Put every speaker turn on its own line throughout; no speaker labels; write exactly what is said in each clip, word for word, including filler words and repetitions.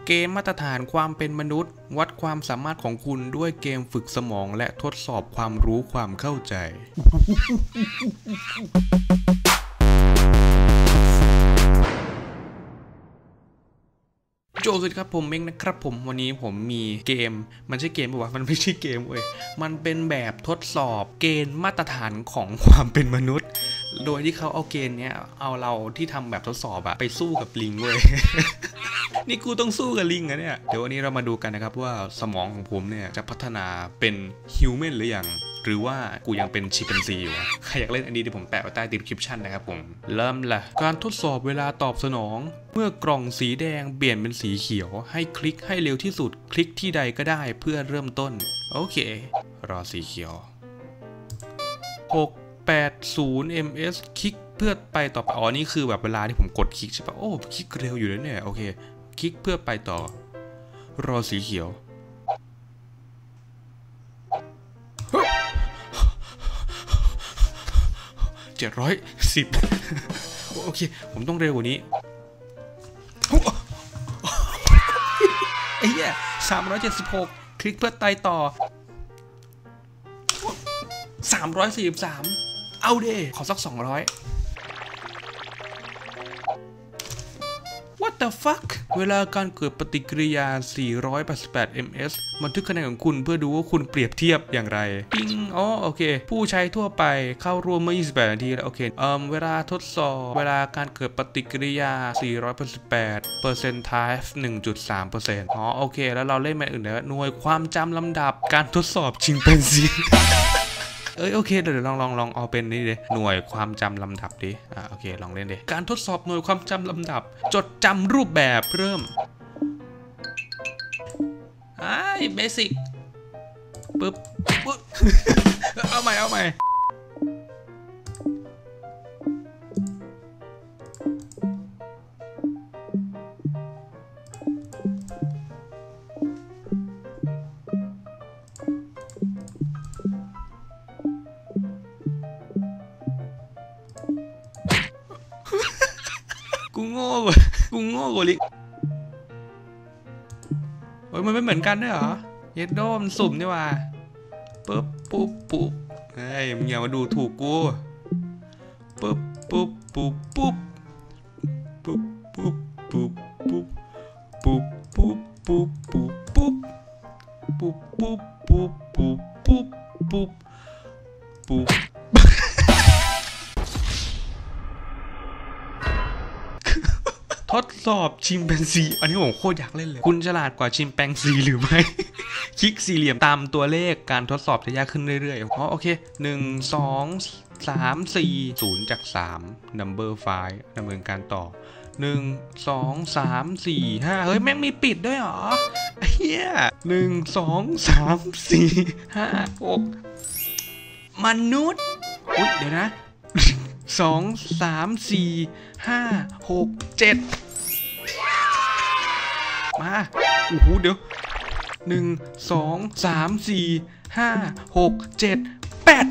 เกมมาตรฐานความเป็นมนุษย์วัดความสามารถของคุณด้วยเกมฝึกสมองและทดสอบความรู้ความเข้าใจโจสวัสดีครับผมเม้งนะครับผมวันนี้ผมมีเกมมันใช่เกมป่าวะมันไม่ใช่เกมเว้ยมันเป็นแบบทดสอบเกณฑ์มาตรฐานของความเป็นมนุษย์โดยที่เขาเอาเกณฑ์เนี้ยเอาเราที่ทำแบบทดสอบอะไปสู้กับลิงเว้ย นี่กูต้องสู้กับลิงอะเนี่ยเดี๋ยววันนี้เรามาดูกันนะครับว่าสมองของผมเนี่ยจะพัฒนาเป็นฮิวแมนหรือยังหรือว่ากูยังเป็นชิมแปนซีอยู่ใครอยากเล่นอันนี้เดี๋ยวผมแปะไว้ใต้ดีสคริปชั่นนะครับผมเริ่มละการทดสอบเวลาตอบสนองเมื่อกล่องสีแดงเปลี่ยนเป็นสีเขียวให้คลิกให้เร็วที่สุดคลิกที่ใดก็ได้เพื่อเริ่มต้นโอเครอสีเขียวหก แปด ศูนย์ เอ็ม เอส คลิกเพื่อไปต่ออ๋อนี่คือแบบเวลาที่ผมกดคลิกใช่ปะโอ้คลิกเร็วอยู่เลยเนี่ยโอเคคลิกเพื่อไปต่อรอสีเขียวเจ็ดร้อยสิบโอเคผมต้องเร็วกว่านี้ไอ้เหี้ยสามร้อยเจ็ดสิบหกคลิกเพื่อไต่ต่อสามร้อยสี่สิบสามเอาเดขอสักสองร้อย What the fuck เวลาการเกิดปฏิกิริยาสี่ร้อยแปดสิบแปด เอ็ม เอส บันทึกคะแนนของคุณเพื่อดูว่าคุณเปรียบเทียบอย่างไรปิ้งอ๋อโอเคผู้ใช้ทั่วไปเข้าร่วมเมื่อยี่สิบแปดนาทีแล้วโอเคเอ่อเวลาทดสอบเวลาการเกิดปฏิกิริยาสี่ร้อยแปดสิบแปด percentage หนึ่งจุดสามเปอร์เซ็นต์ อ๋อโอเคแล้วเราเล่นแมตช์อื่นแล้วหน่วยความจำลำดับการทดสอบชิมแปนซีเอ้ยโอเคเดี๋ยวลองลองลองเอาเป็นนี่ดิหน่วยความจำลำดับดิอ่าโอเคลองเล่นดิการทดสอบหน่วยความจำลำดับจดจำรูปแบบเริ่มไอ้เบสิกปึ๊บปึ๊บ เอาใหม่เอาใหม่กูโง่กว่ากูโง่กว่าลิโอ้ยมันไม่เหมือนกันด้วยเหรอเยดโดมันสุ่มนี่ว่าปึ๊บปุ๊บปุ๊บเฮ้ยมึงอย่ามาดูถูกกูปึ๊บปุ๊บปุ๊บปุ๊บปุ๊บปุ๊บปุ๊บปุ๊บปุ๊บปุ๊บปุ๊บปุ๊บปุ๊บปุ๊บปุ๊บปุ๊บปุ๊บปุ๊บปุ๊บปุ๊บทดสอบชิมแปนซีอันนี้ผมโคตรอยากเล่นเลยคุณฉลาดกว่าชิมแปนซีหรือไม่ คลิกสี่เหลี่ยมตามตัวเลขการทดสอบจะยากขึ้นเรื่อยๆอ๋อโอเคหนึ่ง สอง สาม สี่ ศูนย์จากสาม number five ดำเนินการต่อหนึ่ง สอง สาม สี่ ห้าเฮ้ยแม่งมีปิดด้วยเหรอเฮียหนึ่ง สอง สาม สี่ ห้า หกมนุษย์อุ๊ยเดี๋ยวนะสอง สาม สี่ ห้า หก เจ็ดมาโอ้โหเดี๋ยวหนึ่ง สอง สาม สี่ ห้า หก เจ็ด แปด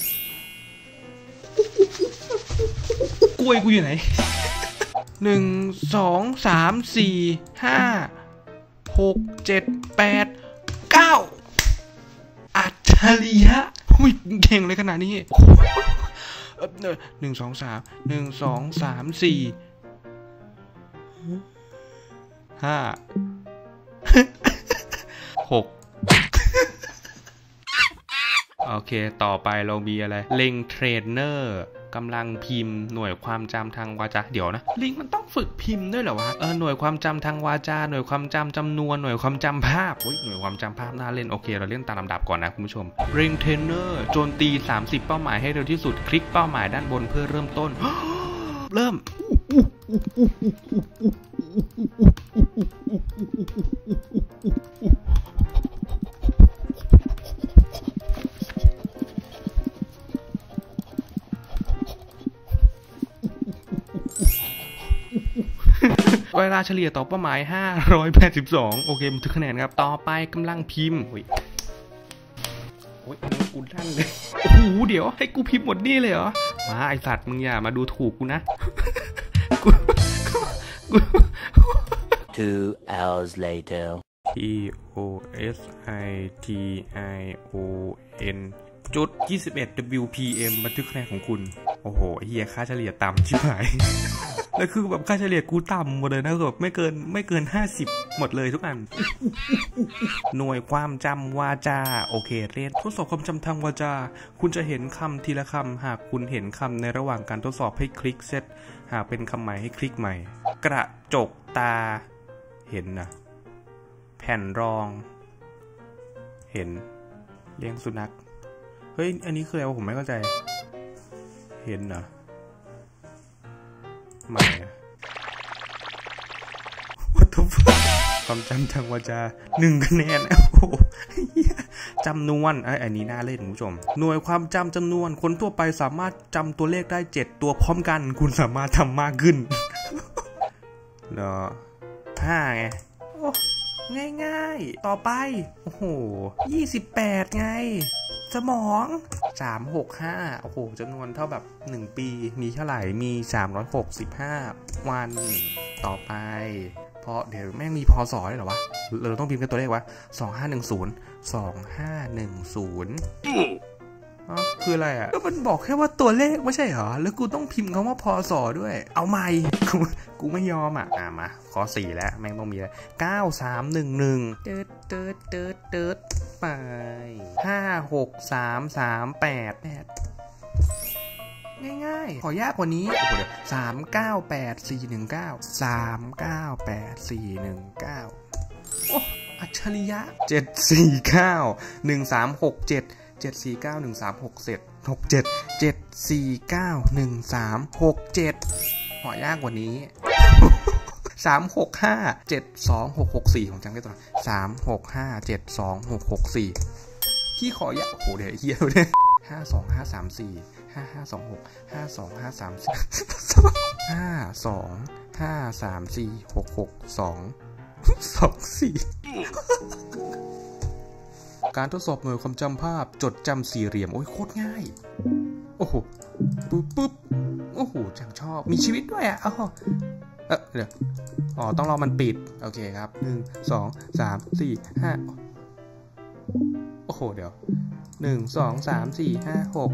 กล้วยกูอยู่ไหนหนึ่ง สอง สาม สี่ ห้า หก เจ็ด แปด เก้าอัจฉริยะอุ้ยเก่งเลยขนาดนี้หนึ่ง สอง สาม หนึ่ง สอง สาม สี่ ห้า หกโอเคต่อไปเรามีอะไรเล็งเทรนเนอร์กำลังพิมพ์หน่วยความจำทางวาจาเดี๋ยวนะลิงมันต้องฝึกพิมพ์ด้วยเหรอวะเออหน่วยความจำทางวาจาหน่วยความจำจำนวนหน่วยความจำภาพอุ้ยหน่วยความจำภาพน่าเล่นโอเคเราเล่นตามลำดับก่อนนะคุณผู้ชมเล็งเทรนเนอร์โจมตีสามสิบเป้าหมายให้เร็วที่สุดคลิกเป้าหมายด้านบนเพื่อเริ่มต้น เริ่มเวลาเฉลี่ยต่อเป้าหมายห้าร้อยแปดสิบสองโอเคบันทึกคะแนนครับต่อไปกำลังพิมพ์โอ้ยโอ้ยกูลั่นเลยโอ้โหเดี๋ยวให้กูพิมพ์หมดนี่เลยเหรอมาไอสัตว์มึงอย่ามาดูถูกกูนะกู
two hours later
P O S I T I O N จุด ยี่สิบเอ็ด ดับเบิลยู พี เอ็ม บันทึกคะแนนของคุณโอ้โหเฮียค่าเฉลี่ยต่ำชิบหาย แล้วคือแบบค่าเฉลี่ยกูต่ำหมดเลยนะแบบไม่เกินไม่เกินห้าสิบหมดเลยทุกอัน หน่วยความจำวาจาโอเคเรียนทดสอบความจำทางวาจาคุณจะเห็นคำทีละคำหากคุณเห็นคำในระหว่างการทดสอบให้คลิกเซตหากเป็นคำใหม่ให้คลิกใหม่กระจกตาเห็นนะแผ่นรองเห็นเลี้ยงสุนัขเฮ้ยอันนี้คืออะไรวะผมไม่เข้าใจเห็นนะไม่อะวัตถุความจำทางวาจาหนึ่งคะแนนโอ้โหจำนวนไอ้อันนี้น่าเล่นคุณผู้ชมหน่วยความจำจำนวนคนทั่วไปสามารถจำตัวเลขได้เจ็ดตัวพร้อมกันคุณสามารถทำมากขึ้นเนาะห้าไงง่ายๆต่อไปโอ้โหยี่สิบแปดไงสมองสามหกห้าโอ้โหจำนวนเท่าแบบหนึ่งปีมีเท่าไหร่มีสามร้อยหกสิบห้าวันต่อไปเพราะเดี๋ยวแม่งมีพศได้เหรอวะเราต้องพิมพ์กันตัวเลขวะสองห้าหนึ่งศูนย์ สองห้าหนึ่งศูนย์อ๋อคืออะไรอ่ะก็มันบอกแค่ว่าตัวเลขไม่ใช่เหรอแล้วกูต้องพิมพ์คำว่าพศด้วยเอาใหม่กูกูไม่ยอมอ่ะอ่ะมาข้อสี่แล้วแม่งต้องมีแล้วเก้าสามหนึ่งหนึ่งเติร์ดเติร์ดเติร์ดเติร์ดไปห้าหกสามสามแปดแปดง่ายๆขอยากกว่านี้โอ้โหเดี๋ยวสามเก้าแปดสี่หนึ่งเก้าสามเก้าแปดสี่หนึ่งเก้าโอ้อัจฉริยะเจ็ดสี่เก้าหนึ่งสามหกเจ็ดเจ็ดสี่เก้าหนึ่งสามหกเจ็ดหกเจ็ดเจ็ดสี่เก้าหนึ่งสามหกเจ็ดขอยากกว่านี้สามหกห้าเจ็ดสองหกหกสี่ของจังได้ตัวสามหกห้าเจ็ดสองหกหกสี่พี่ขอยากโอ้โหเดี๋ยวเฮียเลยห้าสองห้าสามสี่ห้าห้าสองหกห้าสองห้าสามสี่ห้าสองห้าสามสี่หกหกสองสองสี่การทดสอบหน่วยความจำภาพจดจำสี่เหลี่ยมโอ้ยโคตรง่ายโอ้โหปุ๊บปุ๊บโอ้โหจังชอบมีชีวิตด้วยอ่ะอ๋อเออเดี๋ยวอ๋อต้องรอมันปิดโอเคครับหนึ่งสองสามสี่ห้าโอ้โหเดี๋ยวหนึ่งสองสามสี่ห้าหก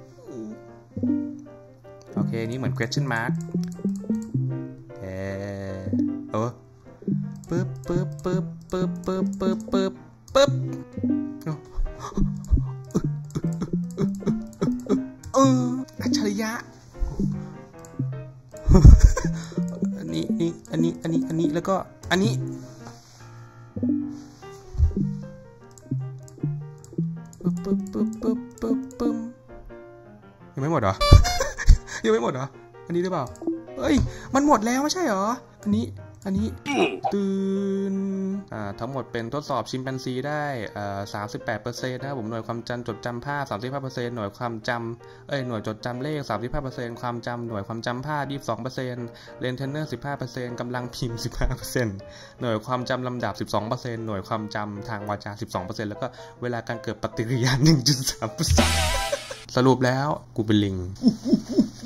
โอเคนี่เหมือน question mark เออเออปึ๊บปึ๊บปึ๊บปึ๊บปึ๊บปึ๊บปึ๊บปึ๊บเอออัจฉริยะอันนี้นี่อันนี้อันนี้อันนี้แล้วก็อันนี้ปึ๊บปึ๊บปึ๊บปึ๊บปึ๊บปึ๊บยังไม่หมดเหรอ ยังไม่หมดเหรออันนี้หรือเปล่าเอ้ยมันหมดแล้วไม่ใช่เหรออันนี้อันนี้ตื่นอ่าทั้งหมดเป็นทดสอบชิมแปนซีได้อ่าสามสิบแปดเปอร์เซ็นต์นะครับผมหน่วยความจำจดจำภาพสามสิบห้าเปอร์เซ็นต์หน่วยความจำเอ้ยหน่วยจดจำเลขสามสิบห้าเปอร์เซ็นต์ความจำหน่วยความจำภาพยี่สิบสองเปอร์เซ็นต์เรนเทนเนอร์สิบห้าเปอร์เซ็นต์กำลังพิมพ์สิบห้าเปอร์เซ็นต์หน่วยความจำลำดับสิบสองเปอร์เซ็นต์หน่วยความจำทางวาจาสิบสองเปอร์เซ็นต์แล้วก็เวลาการเกิดปฏิกิริยา หนึ่งจุดสามเปอร์เซ็นต์ สรุปแล้วกูเป็นลิง